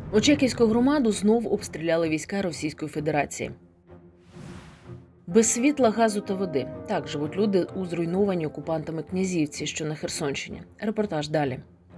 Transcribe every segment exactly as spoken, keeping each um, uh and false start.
Очаківську громаду знов обстріляли війська Російської Федерації. Без світла, газу та води. Так живуть люди у зруйнованій окупантами Князівці, що на Херсонщині. Репортаж далі.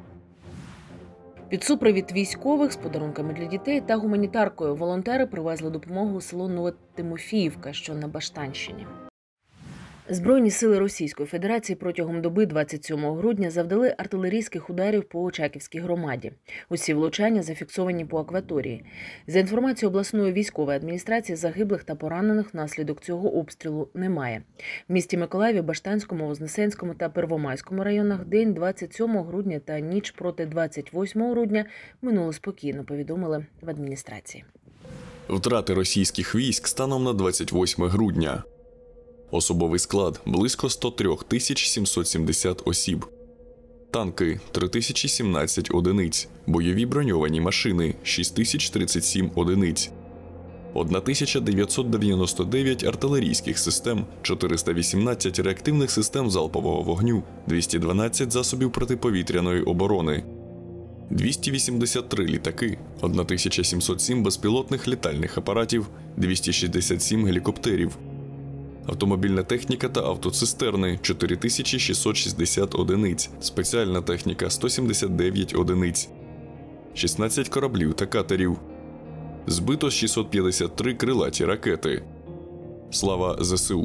Під супровід військових з подарунками для дітей та гуманітаркою волонтери привезли допомогу у село Новотимофіївка, що на Баштанщині. Збройні сили Російської Федерації протягом доби двадцять сьомого грудня завдали артилерійських ударів по Очаківській громаді. Усі влучання зафіксовані по акваторії. За інформацією обласної військової адміністрації, загиблих та поранених внаслідок цього обстрілу немає. В місті Миколаєві, Баштанському, Вознесенському та Первомайському районах день двадцять сьомого грудня та ніч проти двадцять восьмого грудня минули спокійно, повідомили в адміністрації. Втрати російських військ станом на двадцять восьме грудня. Особовий склад – близько сто три тисячі сімсот сімдесят осіб. Танки – три тисячі сімнадцять одиниць. Бойові броньовані машини – шість тисяч тридцять сім одиниць. тисяча дев'ятсот дев'яносто дев'ять артилерійських систем, чотириста вісімнадцять реактивних систем залпового вогню, двісті дванадцять засобів протиповітряної оборони, двісті вісімдесят три літаки, тисяча сімсот сім безпілотних літальних апаратів, двісті шістдесят сім гелікоптерів. Автомобільна техніка та автоцистерни – чотири тисячі шістсот шістдесят одиниць, спеціальна техніка – сто сімдесят дев'ять одиниць, шістнадцять кораблів та катерів. Збито шістсот п'ятдесят три крилаті ракети. Слава ЗСУ!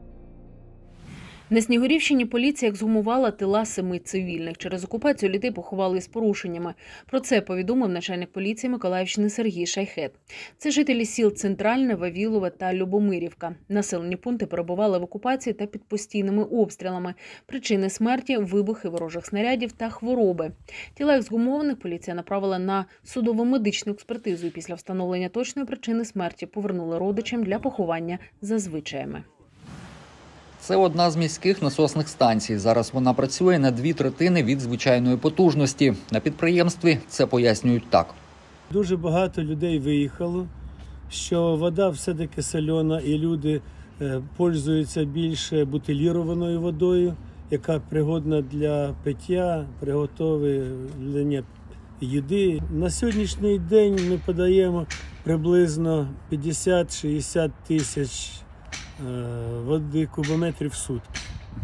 На Снігурівщині поліція ексгумувала тіла семи цивільних. Через окупацію людей поховали з порушеннями. Про це повідомив начальник поліції Миколаївщини Сергій Шайхет. Це жителі сіл Центральне, Вавілове та Любомирівка. Населені пункти перебували в окупації та під постійними обстрілами. Причини смерті – вибухи ворожих снарядів та хвороби. Тіла ексгумованих поліція направила на судово-медичну експертизу і після встановлення точної причини смерті повернули родичам для поховання за звичаями. Це одна з міських насосних станцій. Зараз вона працює на дві третини від звичайної потужності. На підприємстві це пояснюють так. Дуже багато людей виїхало, що вода все-таки солена і люди пользуються більше бутилірованою водою, яка пригодна для пиття, приготовлення їди. На сьогоднішній день ми подаємо приблизно п'ятдесят-шістдесят тисяч води кубометрів в сутки.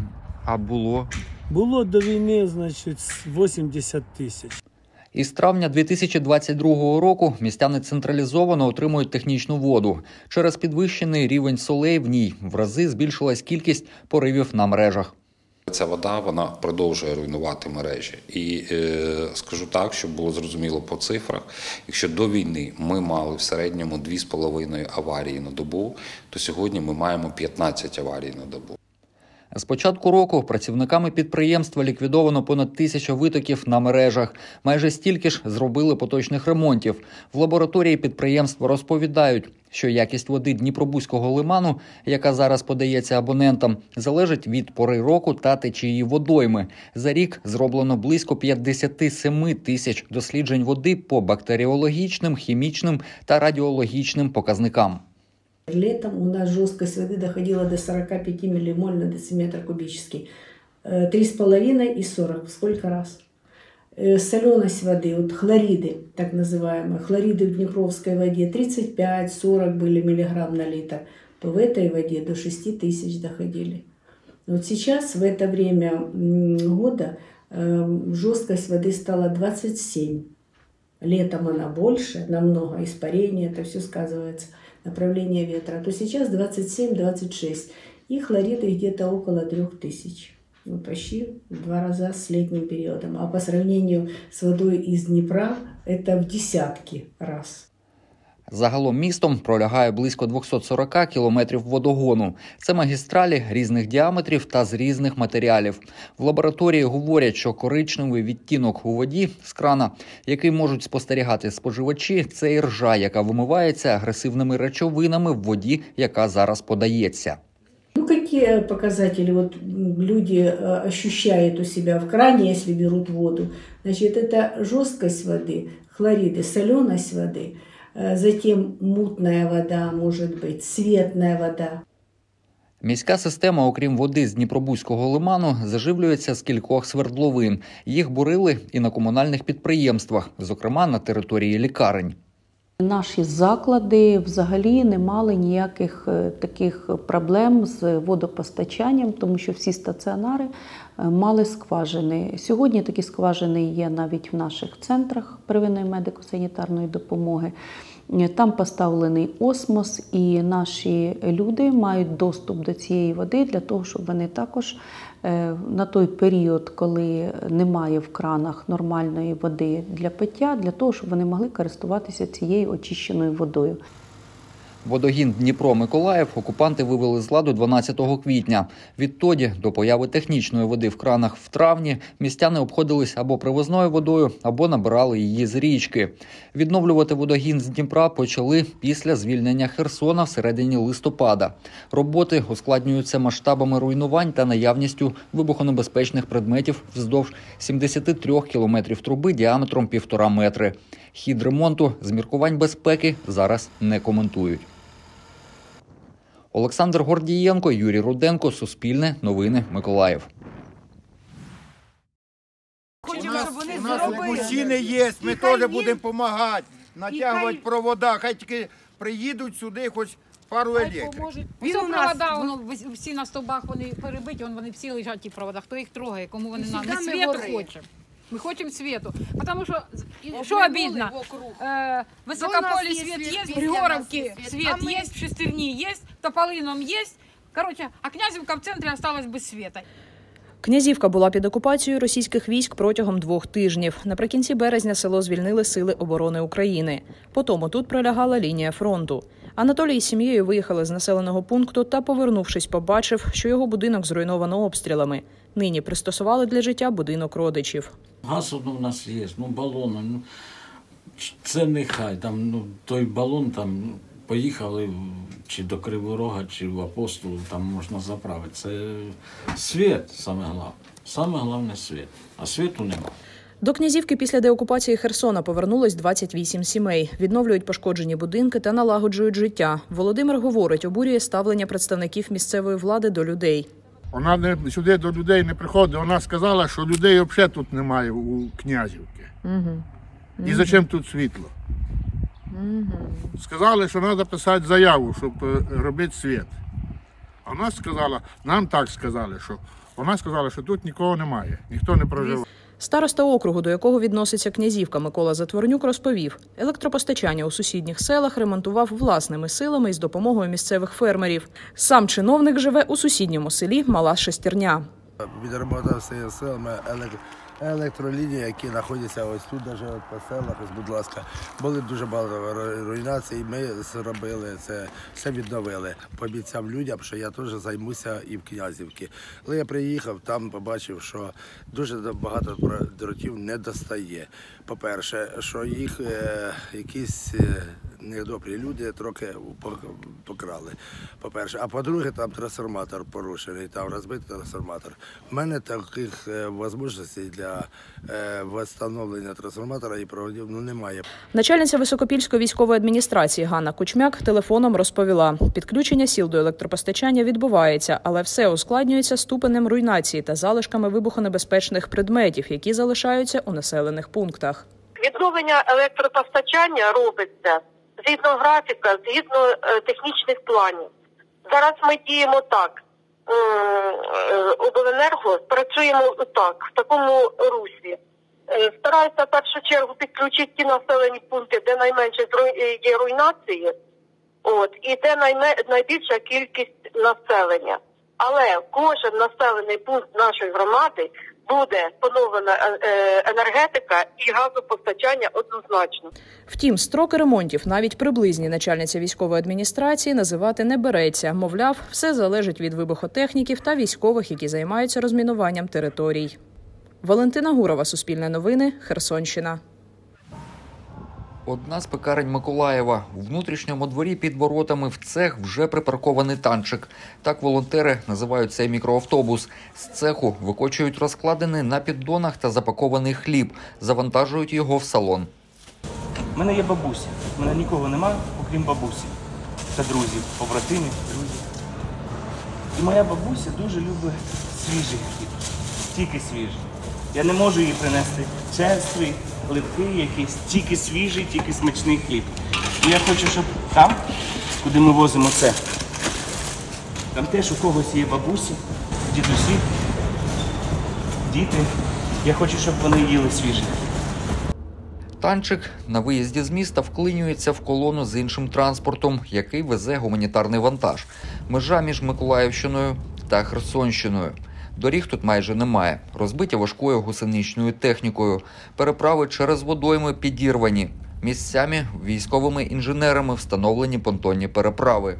А було? Було до війни, значить, вісімдесят тисяч. Із травня дві тисячі двадцять другого року містяни централізовано отримують технічну воду. Через підвищений рівень солей в ній в рази збільшилась кількість поривів на мережах. Ця вода, вона продовжує руйнувати мережі. І е, скажу так, щоб було зрозуміло по цифрах, якщо до війни ми мали в середньому дві з половиною аварії на добу, то сьогодні ми маємо п'ятнадцять аварій на добу. З початку року працівниками підприємства ліквідовано понад тисячу витоків на мережах. Майже стільки ж зробили поточних ремонтів. В лабораторії підприємства розповідають, що якість води Дніпробузького лиману, яка зараз подається абонентам, залежить від пори року та течії водойми. За рік зроблено близько п'ятдесят сім тисяч досліджень води по бактеріологічним, хімічним та радіологічним показникам. Летом у нас жесткость воды доходила до сорока пяти миллимоль на дециметр кубический. три с половиной и сорок. Сколько раз? Соленость воды, вот хлориды, так называемые, хлориды в Днепровской воде тридцать пять — сорок были миллиграмм на литр, то в этой воде до шести тысяч доходили. Вот сейчас, в это время года, жесткость воды стала двадцать семь. Летом она больше, намного, испарение, это все сказывается. Направление ветра, то сейчас двадцать семь — двадцать шесть. И хлориды где-то около трех тысяч. Ну, почти в два раза с летним периодом. А по сравнению с водой из Днепра это в десятки раз. Загалом містом пролягає близько двісті сорок кілометрів водогону. Це магістралі різних діаметрів та з різних матеріалів. В лабораторії говорять, що коричневий відтінок у воді з крана, який можуть спостерігати споживачі, це іржа, яка вимивається агресивними речовинами в воді, яка зараз подається. Ну, какие показатели вот люди ощущают у себя в кране, если берут воду? Значит, это жесткость воды, хлориды, соленость воды – затем мутная вода, может быть, цветная вода. Міська система, окрім води з Дніпробузького лиману, заживлюється з кількох свердловин. Їх бурили і на комунальних підприємствах, зокрема на території лікарень. Наші заклади взагалі не мали ніяких таких проблем з водопостачанням, тому що всі стаціонари мали скважини. Сьогодні такі скважини є навіть в наших центрах первинної медико-санітарної допомоги. Там поставлений осмос, і наші люди мають доступ до цієї води для того, щоб вони також на той період, коли немає в кранах нормальної води для пиття, для того, щоб вони могли користуватися цією очищеною водою. Водогін Дніпро-Миколаїв окупанти вивели з ладу дванадцятого квітня. Відтоді до появи технічної води в кранах в травні містяни обходились або привозною водою, або набирали її з річки. Відновлювати водогін з Дніпра почали після звільнення Херсона всередині листопада. Роботи ускладнюються масштабами руйнувань та наявністю вибухонебезпечних предметів вздовж сімдесят три кілометрів труби діаметром півтора метри. Хід ремонту з міркувань безпеки зараз не коментують. Олександр Гордієнко, Юрій Руденко, Суспільне, Новини, Миколаїв. У нас, у нас мужчини є, ми теж будемо допомагати, натягувати провода. Хай тільки приїдуть сюди, хоч пару електриків. Він у нас, воно, всі на стовбах вони перебиті, вони всі лежать ті провода. Хто їх трогає, кому вони нам? Ми світу хочемо. Ми хочемо світу. Тому що, що обідно, э, в Високополі світ є, в Григоровці світ є, в Шестерні є, в Тополином є. Короче, а Князівка в центрі залишилась без світа. Князівка була під окупацією російських військ протягом двох тижнів. Наприкінці березня село звільнили Сили оборони України. Потім тут пролягала лінія фронту. Анатолій з сім'єю виїхали з населеного пункту та, повернувшись, побачив, що його будинок зруйновано обстрілами. Нині пристосували для життя будинок родичів. Газ у нас є, ну балон, ну, це нехай, там, ну, той балон, там, ну, поїхали чи до Кривого Рога, чи в Апостол, там можна заправити. Це світ, саме головне. Саме головне світ, а світу нема. До Князівки після деокупації Херсона повернулось двадцять вісім сімей. Відновлюють пошкоджені будинки та налагоджують життя. Володимир говорить, обурює ставлення представників місцевої влади до людей. Вона не, сюди до людей не приходить. Вона сказала, що людей взагалі тут немає у Князівці. Угу. І зачем тут світло? Угу. Сказали, що треба писати заяву, щоб робити світ. А вона сказала, нам так сказали, що вона сказала, що тут нікого немає, ніхто не проживає. Староста округу, до якого відноситься Князівка, Микола Затворнюк, розповів, електропостачання у сусідніх селах ремонтував власними силами із допомогою місцевих фермерів. Сам чиновник живе у сусідньому селі Мала Шестерня. Відремонтував всіми силами електролінії, які знаходяться ось тут, навіть по селах, ось, будь ласка. Були дуже багато руйнацій, ми зробили це, все відновили. Пообіцяв людям, що я теж займуся і в Князівці. Коли я приїхав, там побачив, що дуже багато дротів не достає. По-перше, що їх е, якісь е, недобрі люди трохи покрали. По-перше, а по-друге, там трансформатор порушений, там розбитий трансформатор. У мене таких е, можливостей для е, встановлення трансформатора і проводів ну, немає. Начальниця Високопільської військової адміністрації Ганна Кучмяк телефоном розповіла, підключення сіл до електропостачання відбувається, але все ускладнюється ступенем руйнації та залишками вибухонебезпечних предметів, які залишаються у населених пунктах. Відновлення електропостачання робиться згідно графіка, згідно е, технічних планів. Зараз ми діємо так. Обленерго працюємо так, в такому руслі. Стараюся в першу чергу підключити ті населені пункти, де найменше є руйнації, от, і де найме, найбільша кількість населення. Але кожен населений пункт нашої громади буде поновлена енергетика і газопостачання однозначно. Втім, строки ремонтів, навіть приблизні, начальниця військової адміністрації називати не береться. Мовляв, все залежить від вибухотехніків та військових, які займаються розмінуванням територій. Валентина Гурова, Суспільне новини, Херсонщина. Одна з пекарень Миколаєва. У внутрішньому дворі під воротами в цех вже припаркований танчик. Так волонтери називають цей мікроавтобус. З цеху викочують розкладений на піддонах та запакований хліб. Завантажують його в салон. У мене є бабуся. У мене нікого немає, окрім бабусі. Та друзів, побратимів, друзів. І моя бабуся дуже любить свіжий хліб, тільки свіжий. Я не можу їй принести черствий, липкий якийсь, тільки свіжий, тільки смачний хліб. І я хочу, щоб там, куди ми возимо це, там теж у когось є бабусі, дідусі, діти. Я хочу, щоб вони їли свіжий. Танчик на виїзді з міста вклинюється в колону з іншим транспортом, який везе гуманітарний вантаж. Межа між Миколаївщиною та Херсонщиною. Доріг тут майже немає, розбиті важкою гусеничною технікою. Переправи через водойми підірвані. Місцями військовими інженерами встановлені понтонні переправи.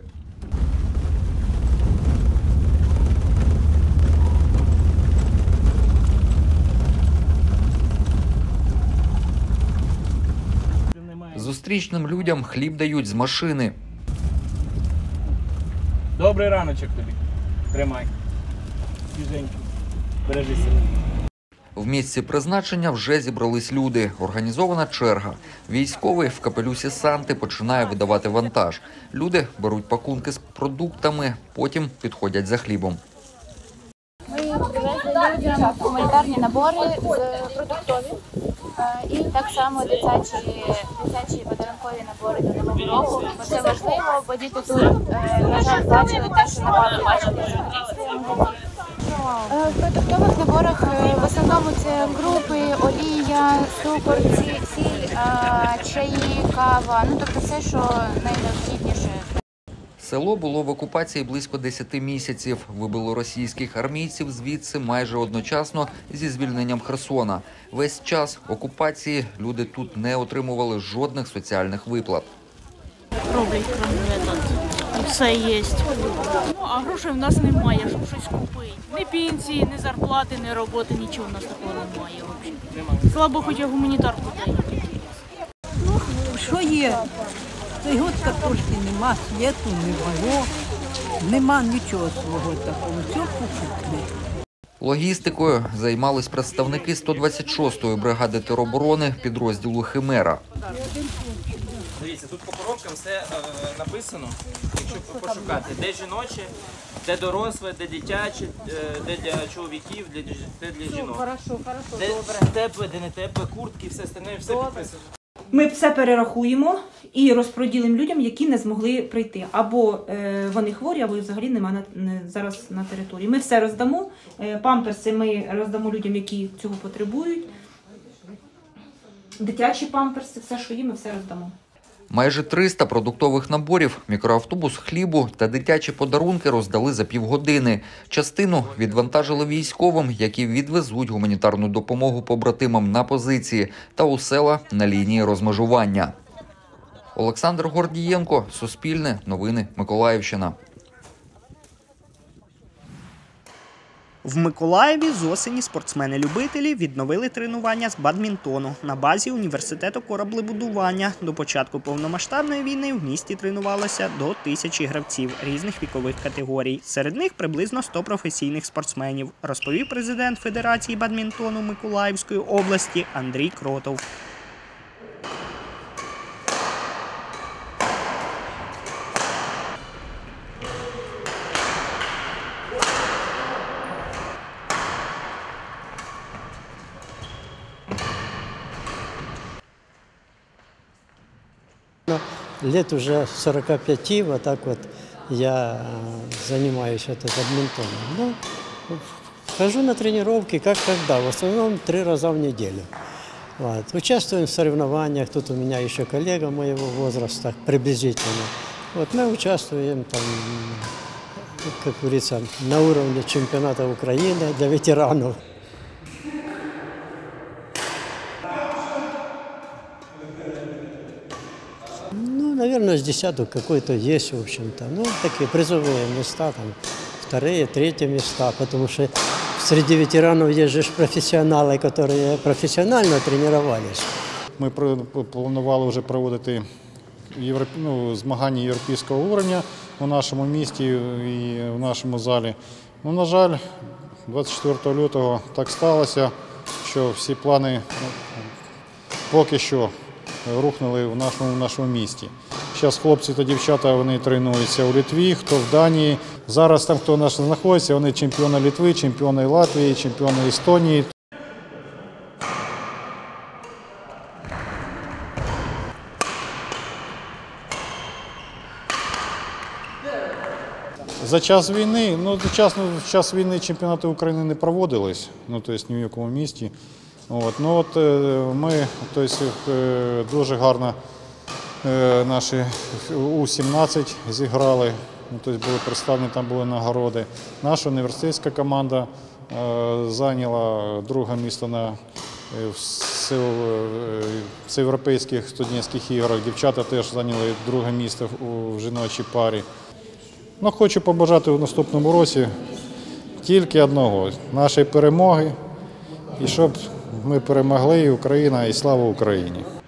Зустрічним людям хліб дають з машини. Добрий раночок тобі. Тримай. Свіженький. Бережи себе. В місці призначення вже зібрались люди. Організована черга. Військовий в капелюсі Санти починає видавати вантаж. Люди беруть пакунки з продуктами, потім підходять за хлібом. Ми привезли людям гуманітарні набори продуктові і так само дитячі, дитячі подарункові набори до Нового року. Бо це важливо, бо діти тут, на жаль, бачили те, що не мали бачити. В продуктових наборах в основному це крупи, олія, цукор, сіль, чаї, кава, ну тобто все, що найнеобхідніше. Село було в окупації близько десяти місяців. Вибило російських армійців звідси майже одночасно зі звільненням Херсона. Весь час окупації люди тут не отримували жодних соціальних виплат. Роблять, крім цього. Все є. Ну, а грошей в нас немає, щоб щось купити. Ні пенсії, ні зарплати, ні роботи, нічого в нас такого немає взагалі. Слабо, хоч я гуманітарку дають. Ну, що є? Цей год картошки нема, світу не було, нема нічого свого такого, все покупне. Логістикою займались представники сто двадцять шостої бригади тероборони підрозділу «Химера». Дивіться, тут по коробкам все е, написано, якщо пошукати, де жіноче, де доросле, де дитяче, де для чоловіків, де, де для жінок. Хорошо, хорошо, де добре. Тепле, де не тепле, куртки, все остальне, все підписано. Ми все перерахуємо і розподілимо людям, які не змогли прийти. Або е, вони хворі, або взагалі немає на, не, зараз на території. Ми все роздамо, е, памперси ми роздамо людям, які цього потребують. Дитячі памперси, все, що є, ми все роздамо. Майже триста продуктових наборів, мікроавтобус хлібу та дитячі подарунки роздали за півгодини. Частину відвантажили військовим, які відвезуть гуманітарну допомогу побратимам на позиції та у села на лінії розмежування. Олександр Гордієнко, Суспільне, новини, Миколаївщина. В Миколаєві з осені спортсмени-любителі відновили тренування з бадмінтону на базі університету кораблебудування. До початку повномасштабної війни в місті тренувалося до тисячі гравців різних вікових категорій. Серед них приблизно сто професійних спортсменів, розповів президент Федерації бадмінтону Миколаївської області Андрій Кротов. Лет уже сорока пяти, вот так вот я занимаюсь вот бадминтоном. Ну, хожу на тренировки, как когда, в основном три раза в неделю. Вот. Участвуем в соревнованиях, тут у меня еще коллега моего возраста приблизительно. Вот мы участвуем там, как говорится, на уровне чемпионата Украины для ветеранов. Наверное, с десяток какой-то есть, в общем-то. Ну, такие призовые места, там, вторые, третьи места, потому что среди ветеранов есть же профессионалы, которые профессионально тренировались. Ми планували вже проводити європ... ну, змагання європейського рівня у нашому місті і в нашому залі. Ну, на жаль, двадцять четвертого лютого так сталося, що всі плани поки що рухнули в нашому, в нашому місті. Зараз хлопці та дівчата вони тренуються у Литві, хто в Данії. Зараз там, хто наш знаходиться, вони чемпіони Литви, чемпіони Латвії, чемпіони Естонії. За час війни, ну, за час, ну, в час війни чемпіонати України не проводились, ну, тобто ні в якому місті. От, ну, от, ми, тобто, дуже гарно наші У сімнадцять зіграли, ну, тобто були представлені, там були нагороди. Наша університетська команда зайняла друге місце на всеєвропейських студентських іграх. Дівчата теж зайняли друге місце у жіночій парі. Ну, хочу побажати в наступному році тільки одного – нашої перемоги, і щоб ми перемогли, і Україна, і слава Україні.